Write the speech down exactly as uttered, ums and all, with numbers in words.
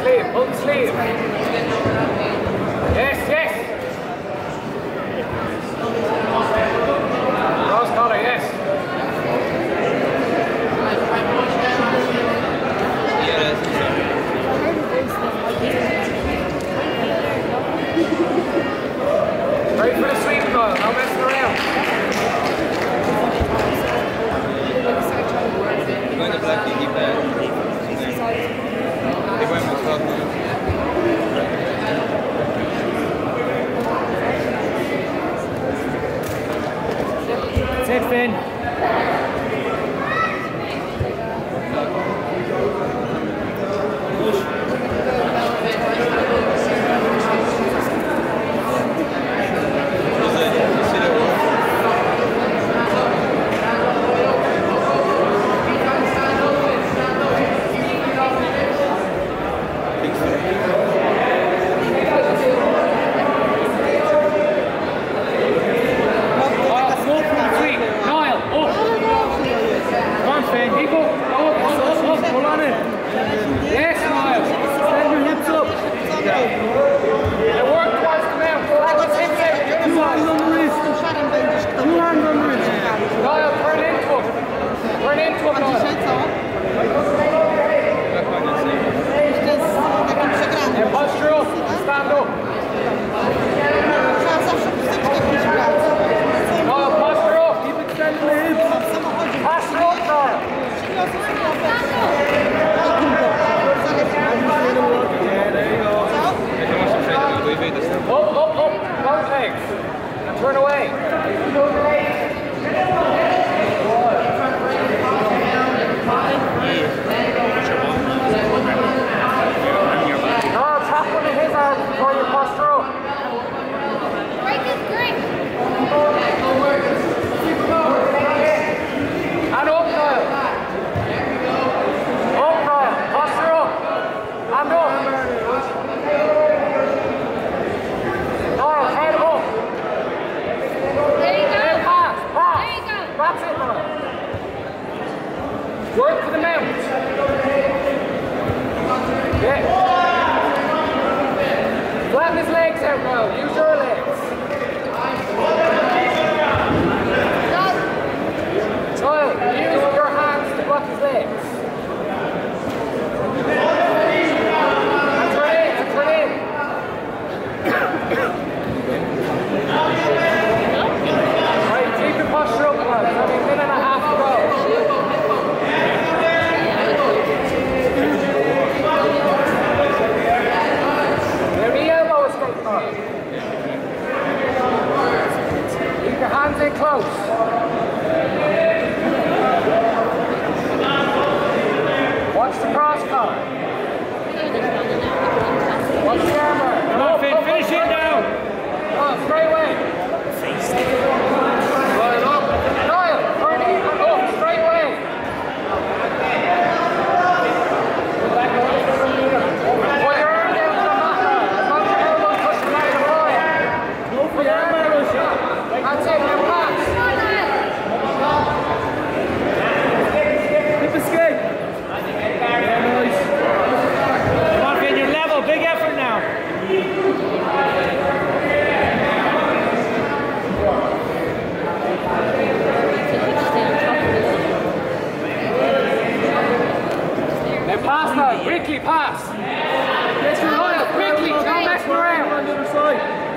sleeve, pull the sleeve. Yes, yes. Cross collar, yes. Right for the sweep, girl. No messing around. Going to Blackie, keep that. They went with twelve minutes. That's it, Finn. Turn away. No, tap one of his arms before you pass through. Break his grip. And up, Niall. Up, Niall. Pass through. And up. Niall, head up. That's it, Niall. Work for the mount. Yeah. Flatten his legs out now. Use your legs. Niall, use your hands to block his legs. And turn in, and turn in. Right, keep your posture up, Niall. It's only a minute and a half to go. There the elbow escape, Niall. Keep your hands in close. Watch the cross collar. Watch the armor. Come on, Finn, finish it now. Come on, straight away. Right up. Niall, turn in and up, straight away. Put your arm down to the mat now. As long as your elbow's pushing out of the line. Put your arm down. That's it, now pass. Keep escape. Come on, Finn, you're level. Big effort now. Now pass now, quickly pass. Get your Niall, quickly, don't mess around. On the other side.